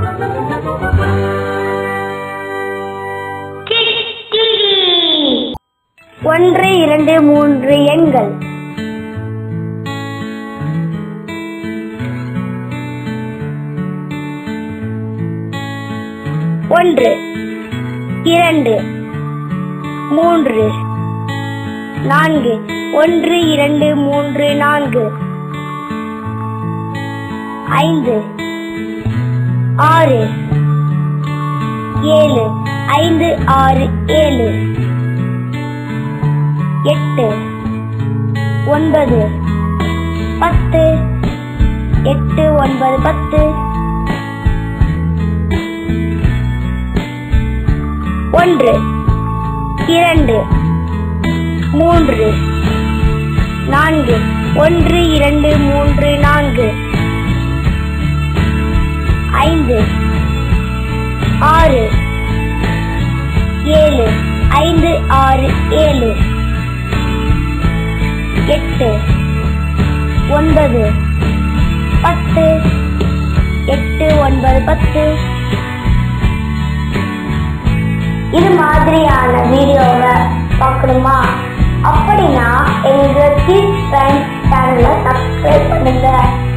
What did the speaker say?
ஒன்று, இரண்டு, மூன்று எண்கள். ஒன்று, இரண்டு, மூன்று, நான்கு. ஒன்று, இரண்டு, மூன்று, நான்கு. ஐந்து, ஆறு, ஏழு. ஐந்து, ஆறு, ஏழு. எட்டு, ஒன்பது, பத்து. எட்டு, ஒன்பது, பத்து. ஒன்று, இரண்டு, மூன்று, நான்கு. ஒன்று, இரண்டு, மூன்று, நான்கு. ஐந்து, ஆறு, ஏழு. ஐந்து, ஆறு, ஏழு. எட்டு, ஒன்பது, பத்து. எட்டு, ஒன்பது, பத்து. இது மாதிரியான வீடியோவை பார்க்கணுமா? அப்படின்னா எங்க கிட்ஸ் சேனலை சப்ஸ்கிரைப் பண்ணுங்க.